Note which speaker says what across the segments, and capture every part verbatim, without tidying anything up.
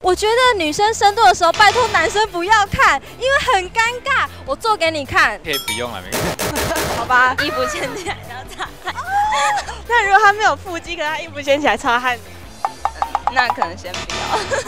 Speaker 1: 我觉得女生深蹲的时候，拜托男生不要看，因为很尴尬。我做给你看，
Speaker 2: 可以不用了，没关系。
Speaker 1: 好吧，衣服掀起来然后擦汗。
Speaker 3: 那如果他没有腹肌，可是他衣服掀起来擦汗，
Speaker 1: 那可能先不要。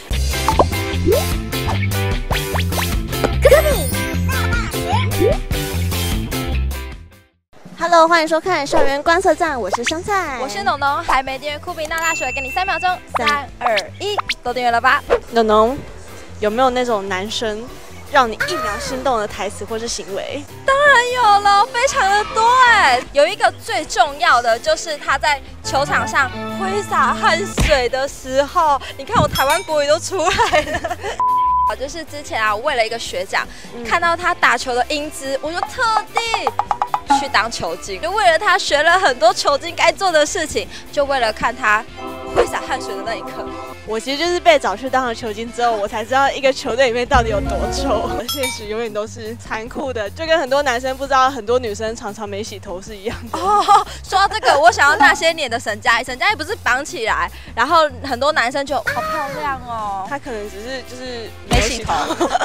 Speaker 3: Hello， 欢迎收看校园观测站，我是香菜，
Speaker 1: 我是农农，还没订阅酷比那大学，给你三秒钟，三二一，都订阅了吧？
Speaker 3: 农农，有没有那种男生让你一秒心动的台词或是行为？
Speaker 1: 当然有了，非常的多哎。有一个最重要的就是他在球场上挥洒汗水的时候，你看我台湾国语都出来了。就是之前啊，我为了一个学长，嗯、看到他打球的英姿，我就特地去当球精，就为了他学了很多球精该做的事情，就为了看他挥洒汗水的那一刻。
Speaker 3: 我其实就是被找去当了球精之后，我才知道一个球队里面到底有多臭。现实永远都是残酷的，就跟很多男生不知道很多女生常常没洗头是一样的。
Speaker 1: 哦，说到这个，我想要那些年的沈佳宜，沈佳宜不是绑起来，然后很多男生就好漂亮哦。
Speaker 3: 他可能只是就是
Speaker 1: 没洗头。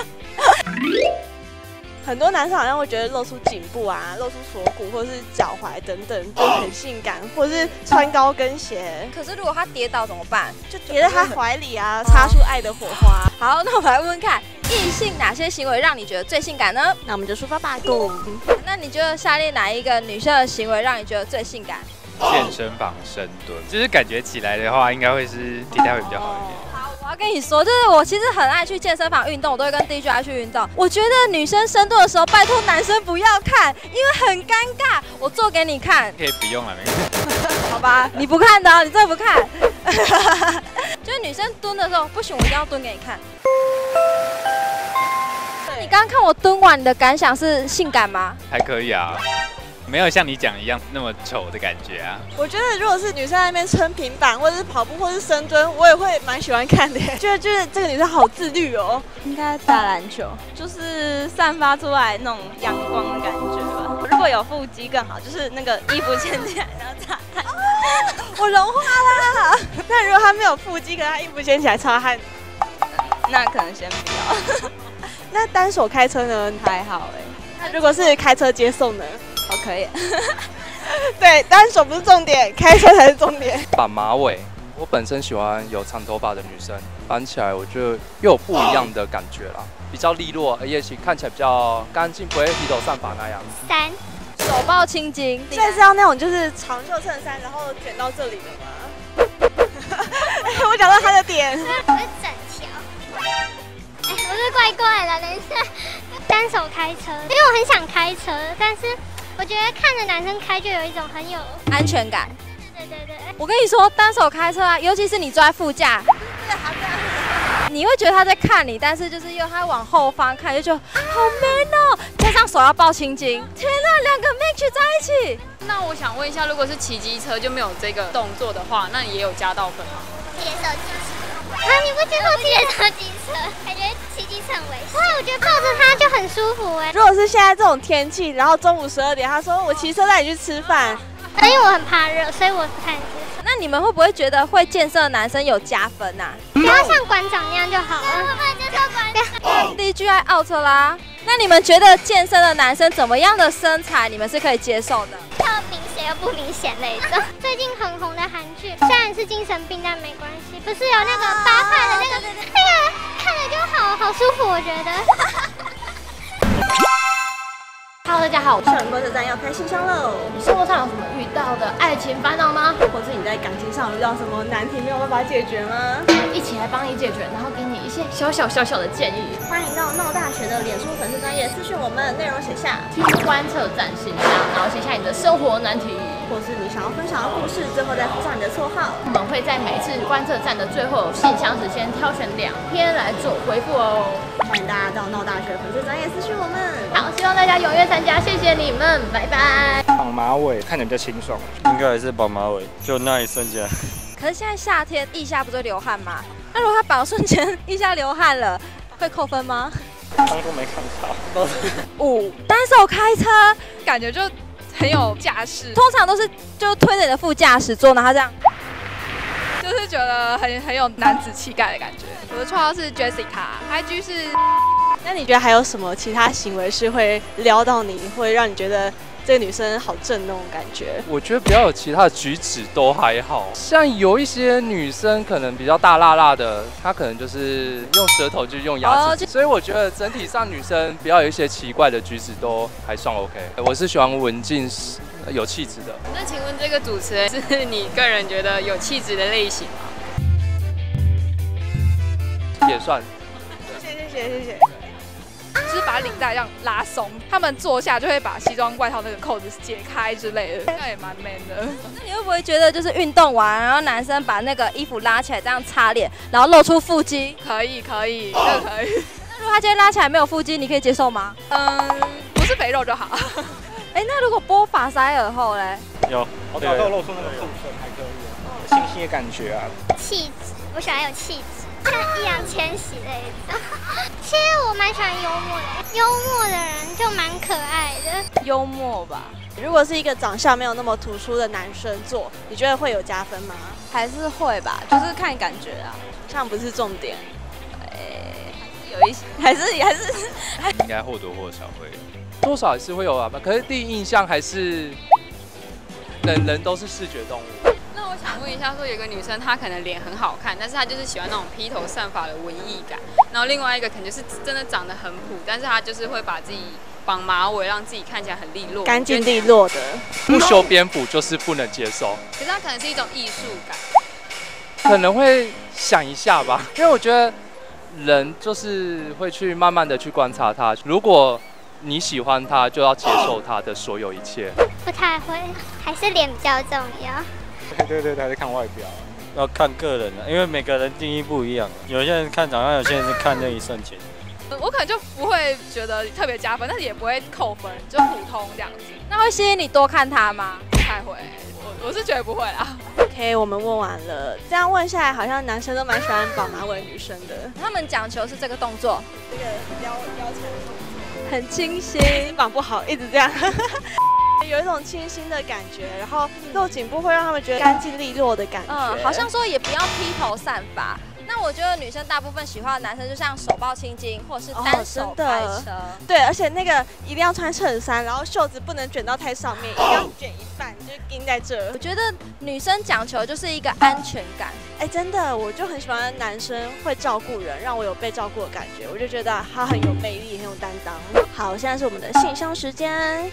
Speaker 3: 很多男生好像会觉得露出颈部啊、露出锁骨或是脚踝等等就很性感，或是穿高跟鞋。
Speaker 1: 可是如果他跌倒怎么办？
Speaker 3: 就跌在他怀里啊，擦出爱的火花。
Speaker 1: 好，那我们来问问看，异性哪些行为让你觉得最性感呢？
Speaker 3: 那我们就出发吧 ，Go！
Speaker 1: 那你觉得下列哪一个女生的行为让你觉得最性感？
Speaker 2: 健身房深蹲，就是感觉起来的话，应该会是体态会比较好一点。
Speaker 1: 我要跟你说，就是我其实很爱去健身房运动，我都会跟 D J 爱去运动。我觉得女生深蹲的时候，拜托男生不要看，因为很尴尬。我做给你看，
Speaker 2: 可以不用了，没关系。
Speaker 1: 好吧，你不看的、哦，你真的不看。就是女生蹲的时候，不行，我一定要蹲给你看。你刚刚看我蹲完，你的感想是性感吗？
Speaker 2: 还可以啊。没有像你讲一样那么丑的感觉啊！
Speaker 3: 我觉得如果是女生在那边撑平板，或者是跑步，或者是深蹲，我也会蛮喜欢看的。觉得就是这个女生好自律哦。
Speaker 4: 应该打篮球，就是散发出来那种阳光的感觉吧。如果有腹肌更好，就是那个衣服掀起来然后擦汗。
Speaker 3: 我融化啦！那如果她没有腹肌，可是她衣服掀起来擦汗，
Speaker 4: 那可能先不要。
Speaker 3: 那单手开车呢？
Speaker 4: 还好哎。
Speaker 3: 那如果是开车接送呢？
Speaker 4: 哦，可以。
Speaker 3: 对，单手不是重点，开车才是重点。
Speaker 5: 绑马尾，我本身喜欢有长头发的女生，绑起来我觉得又有不一样的感觉啦，比较利落，而且看起来比较干净，不会披头散发那样。
Speaker 4: 三，
Speaker 1: 手抱青筋，
Speaker 3: 所以是要那种就是长袖衬衫，然后卷到这里的吗？我讲到他的点，
Speaker 6: 我是整条。哎，我是怪怪的，等一下。单手开车，因为我很想开车，但是我觉得看着男生开就有一种很有
Speaker 1: 安全感。
Speaker 6: 对对对对。
Speaker 1: 我跟你说，单手开车啊，尤其是你坐在副驾，你会觉得他在看你，但是就是用他往后方看，就觉得好 man 哦。加上手要抱青筋，天哪，两个 match 在一起。
Speaker 7: 那我想问一下，如果是骑机车就没有这个动作的话，那你也有加到分吗？
Speaker 6: 接受机车。啊，你不接受接受机车，感觉骑机车很危险。哇，我觉得抱着它就很舒服哎。
Speaker 3: 如果是现在这种天气，然后中午十二点，他说我骑车带你去吃饭，
Speaker 6: 因为我很怕热，所以我不太能接受。
Speaker 1: 那你们会不会觉得会健身的男生有加分啊？
Speaker 6: 不要像馆长那样就好了。会不会接受馆长
Speaker 1: ？D G I out 啦。那你们觉得健身的男生怎么样的身材你们是可以接受的？
Speaker 6: 特明显又不明显那种。最近很红的韩剧，虽然是精神病，但没关系。不是有那个八块的那个，那个看着就好好舒服，我觉得。
Speaker 8: Hello， 大家好，
Speaker 3: 校园观测站要开信箱喽！
Speaker 8: 你生活上有什么遇到的爱情烦恼吗？
Speaker 3: 或是你在感情上有遇到什么难题没有办法解决吗？
Speaker 8: 一起来帮你解决，然后给你一些小小小小的建议。
Speaker 3: 欢迎到闹大学的脸书粉丝专页私讯我们，内容写下
Speaker 8: 听观测站信箱，然后写下你的生活难题，
Speaker 3: 或是你想要分享的故事，最后再附上你的绰号。
Speaker 8: 我们会在每次观测站的最后信箱时先挑选两篇来做回复哦。
Speaker 3: 欢迎大家到闹大学粉丝专页私讯我们。
Speaker 8: 好，希望大家踊跃参加，谢谢你们，拜拜。
Speaker 9: 绑马尾看起来比较清爽，应该还是绑马尾，就那一瞬间。
Speaker 1: 可是现在夏天腋下不是会流汗吗？那如果他绑瞬间腋下流汗了，会扣分吗？
Speaker 9: 当都没看到。
Speaker 1: 五，单手开车，
Speaker 7: 感觉就很有架势。
Speaker 1: 通常都是就推着你的副驾驶座，然后这样。
Speaker 10: 就是觉得很很有男子气概的感觉。我的绰号是 Jessica，I G 是。
Speaker 3: 那你觉得还有什么其他行为是会撩到你，会让你觉得这个女生好正那种感觉？
Speaker 5: 我觉得比较有其他的举止都还好，像有一些女生可能比较大辣辣的，她可能就是用舌头就用牙齿，所以我觉得整体上女生不要有一些奇怪的举止都还算 OK。我是喜欢文静有气质的。
Speaker 7: 那请问这个主持人是你个人觉得有气质的类型吗？
Speaker 5: 也算。
Speaker 3: 谢谢谢谢谢谢。
Speaker 10: 就是把领带这样拉松，他们坐下就会把西装外套那个扣子解开之类的，那也蛮 man 的。
Speaker 1: 那你会不会觉得就是运动完，然后男生把那个衣服拉起来这样擦脸，然后露出腹肌？
Speaker 10: 可以可以，这个可以。
Speaker 1: 那如果他今天拉起来没有腹肌，你可以接受吗？
Speaker 10: 嗯，不是肥肉就好。
Speaker 1: 哎，那如果拨法塞耳后嘞？
Speaker 9: 有，我早都露出那个腹身还可以啊，清新的感觉啊。
Speaker 6: 气质，我喜欢有气质。像易烊千玺类的，其实我蛮喜欢幽默的，幽默的人就蛮可爱的。
Speaker 3: 幽默吧，如果是一个长相没有那么突出的男生做，你觉得会有加分吗？
Speaker 4: 还是会吧，就是看感觉啊，
Speaker 3: 这样不是重点。
Speaker 4: 诶，有一些还是还是
Speaker 2: 应该或多或少会，
Speaker 5: 多少还是会有啊。可是第一印象还是人人都是视觉动物。
Speaker 7: 那我想问一下，说有个女生她可能脸很好看，但是她就是喜欢那种披头散发的文艺感，然后另外一个可能就是真的长得很普，但是她就是会把自己绑马尾，让自己看起来很利落、
Speaker 3: 干净利落的。
Speaker 5: 不修边幅就是不能接受。
Speaker 7: 可是她可能是一种艺术感，
Speaker 5: 可能会想一下吧，因为我觉得人就是会去慢慢的去观察他，如果你喜欢他，就要接受他的所有一切。
Speaker 6: 不太会，还是脸比较重要。
Speaker 9: 对对对，还是看外表，要看个人的，因为每个人定义不一样。有些人看长相，有些人是看那一瞬间。
Speaker 10: 我可能就不会觉得特别加分，但是也不会扣分，就普通这样子。
Speaker 1: 那会吸引你多看他吗？
Speaker 10: 不太会，我我是觉得不会啦。
Speaker 3: OK， 我们问完了，这样问下来，好像男生都蛮喜欢绑马尾女生的。
Speaker 1: 他们讲求是这个动作，
Speaker 3: 这个撩撩起来的动作
Speaker 1: 很清新，
Speaker 3: 绑不好，一直这样。有一种清新的感觉，然后露颈部会让他们觉得干净利落的感觉。
Speaker 1: 嗯，好像说也不要披头散发。那我觉得女生大部分喜欢的男生，就像手抱青筋，或者是单手拍车、哦。
Speaker 3: 对，而且那个一定要穿衬衫，然后袖子不能卷到太上面，一定要卷一半，就是钉在这。
Speaker 1: 我觉得女生讲求就是一个安全感。
Speaker 3: 哎，真的，我就很喜欢男生会照顾人，让我有被照顾的感觉。我就觉得他很有魅力，很有担当。好，现在是我们的信箱时间。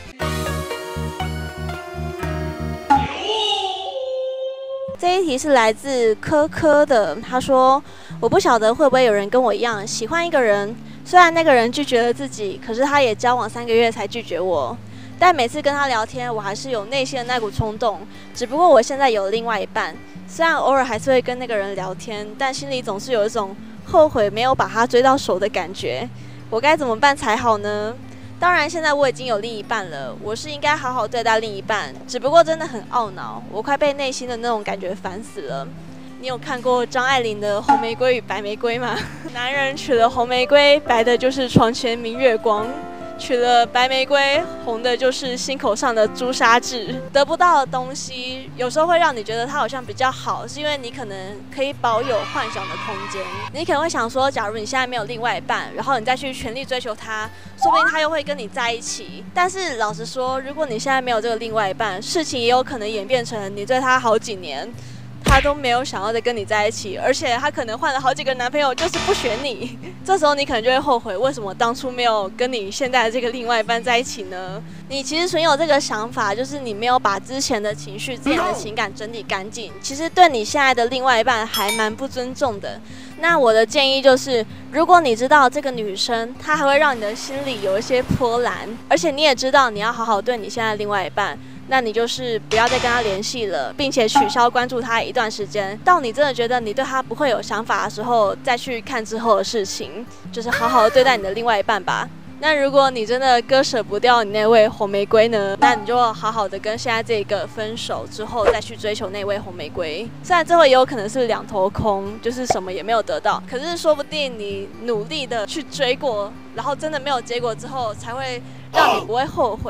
Speaker 3: 这一题是来自科科的，他说：“我不晓得会不会有人跟我一样喜欢一个人，虽然那个人拒绝了自己，可是他也交往三个月才拒绝我。但每次跟他聊天，我还是有内心的那股冲动。只不过我现在有另外一半，虽然偶尔还是会跟那个人聊天，但心里总是有一种后悔没有把他追到手的感觉。我该怎么办才好呢？”当然，现在我已经有另一半了，我是应该好好对待另一半。只不过真的很懊恼，我快被内心的那种感觉烦死了。你有看过张爱玲的《红玫瑰与白玫瑰》吗？男人娶了红玫瑰，白的就是床前明月光；娶了白玫瑰，红的就是心口上的朱砂痣。得不到的东西，有时候会让你觉得它好像比较好，是因为你可能可以保有幻想的空间。你可能会想说，假如你现在没有另外一半，然后你再去全力追求他，说不定他又会跟你在一起。但是老实说，如果你现在没有这个另外一半，事情也有可能演变成你对他好几年，他都没有想要再跟你在一起，而且他可能换了好几个男朋友，就是不选你。这时候你可能就会后悔，为什么当初没有跟你现在的这个另外一半在一起呢？你其实存有这个想法，就是你没有把之前的情绪、之前的情感整理干净，其实对你现在的另外一半还蛮不尊重的。那我的建议就是，如果你知道这个女生她还会让你的心里有一些波澜，而且你也知道你要好好对你现在的另外一半，那你就是不要再跟他联系了，并且取消关注他一段时间，到你真的觉得你对他不会有想法的时候，再去看之后的事情，就是好好的对待你的另外一半吧。那如果你真的割舍不掉你那位红玫瑰呢，那你就好好的跟现在这个分手之后，再去追求那位红玫瑰。虽然最后也有可能是两头空，就是什么也没有得到，可是说不定你努力的去追过，然后真的没有结果之后，才会让你不会后悔。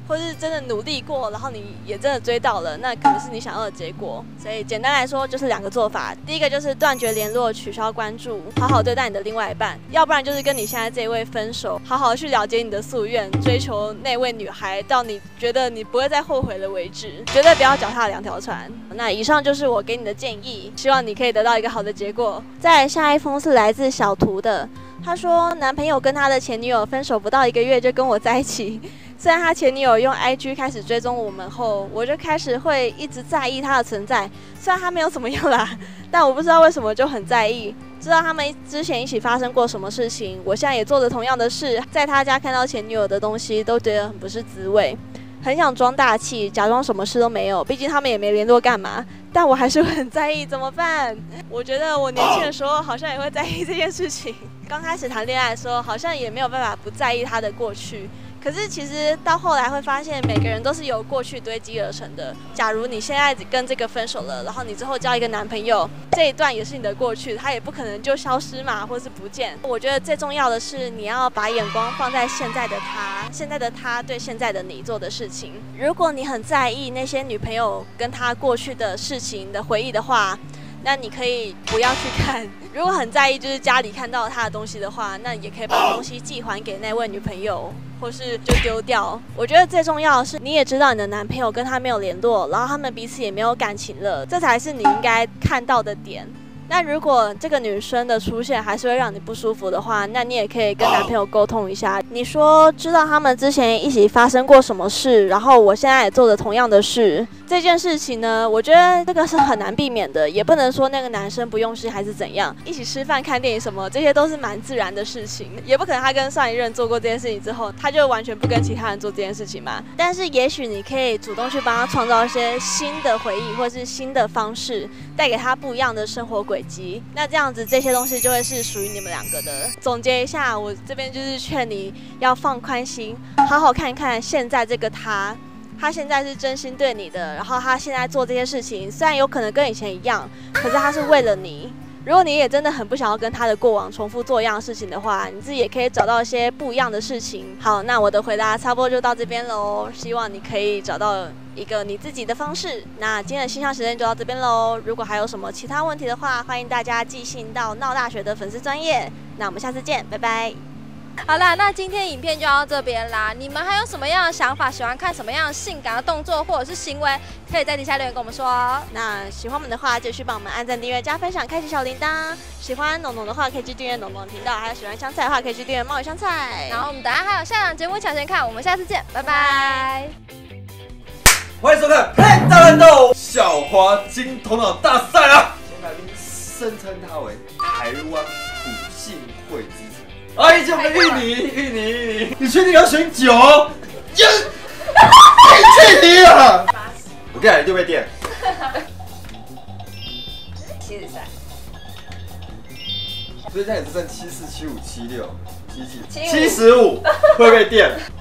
Speaker 3: 或是真的努力过，然后你也真的追到了，那可能是你想要的结果。所以简单来说就是两个做法，第一个就是断绝联络，取消关注，好好对待你的另外一半，要不然就是跟你现在这一位分手，好好去了解你的夙愿，追求那位女孩到你觉得你不会再后悔了为止，绝对不要脚踏两条船。那以上就是我给你的建议，希望你可以得到一个好的结果。再来下一封是来自小图的，他说男朋友跟他的前女友分手不到一个月就跟我在一起，虽然他前女友用 I G 开始追踪我们后，我就开始会一直在意他的存在，虽然他没有怎么样啦，但我不知道为什么就很在意，知道他们之前一起发生过什么事情，我现在也做着同样的事，在他家看到前女友的东西都觉得很不是滋味，很想装大气，假装什么事都没有，毕竟他们也没联络干嘛，但我还是会很在意，怎么办？我觉得我年轻的时候好像也会在意这件事情，刚开始谈恋爱的时候好像也没有办法不在意他的过去，可是其实到后来会发现每个人都是由过去堆积而成的，假如你现在跟这个分手了，然后你之后交一个男朋友，这一段也是你的过去，他也不可能就消失嘛，或是不见。我觉得最重要的是你要把眼光放在现在的他，现在的他对现在的你做的事情。如果你很在意那些女朋友跟他过去的事情的回忆的话，那你可以不要去看。如果很在意就是家里看到他的东西的话，那也可以把东西寄还给那位女朋友，或是就丢掉。我觉得最重要的是你也知道你的男朋友跟他没有联络，然后他们彼此也没有感情了，这才是你应该看到的点。那如果这个女生的出现还是会让你不舒服的话，那你也可以跟男朋友沟通一下，你说知道他们之前一起发生过什么事，然后我现在也做着同样的事，这件事情呢，我觉得这个是很难避免的，也不能说那个男生不用心还是怎样，一起吃饭看电影什么，这些都是蛮自然的事情，也不可能他跟上一任做过这件事情之后，他就完全不跟其他人做这件事情嘛。但是也许你可以主动去帮他创造一些新的回忆，或是新的方式，带给他不一样的生活轨迹，那这样子这些东西就会是属于你们两个的。总结一下，我这边就是劝你要放宽心，好好看看现在这个他，他现在是真心对你的，然后他现在做这些事情，虽然有可能跟以前一样，可是他是为了你。如果你也真的很不想要跟他的过往重复做一样的事情的话，你自己也可以找到一些不一样的事情。好，那我的回答差不多就到这边喽，希望你可以找到一个你自己的方式。那今天的星象时间就到这边喽，如果还有什么其他问题的话，欢迎大家寄信到闹大学的粉丝专页。那我们下次见，拜拜。
Speaker 1: 好啦，那今天影片就到这边啦。你们还有什么样的想法？喜欢看什么样的性感的动作或者是行为？可以在底下留言跟我们说哦。
Speaker 3: 那喜欢我们的话，就去帮我们按赞、订阅、加分享、开启小铃铛。喜欢农农的话，可以去订阅农农的频道；还有喜欢香菜的话，可以去订阅猫与香菜。
Speaker 1: 然后我们等下还有下档节目抢先看，我们下次见，拜拜。
Speaker 11: 欢迎收看《嘿大乱斗》校花金头脑大赛啦！今天来宾声称他为台湾普信会之神。哎，就我们芋泥，芋泥，芋泥，你确定要选九？呀！你去你啊！我跟你讲，就被电。
Speaker 1: 七十三。
Speaker 11: 所以现在也是剩七四、七五、七六、七几、七十五会被电。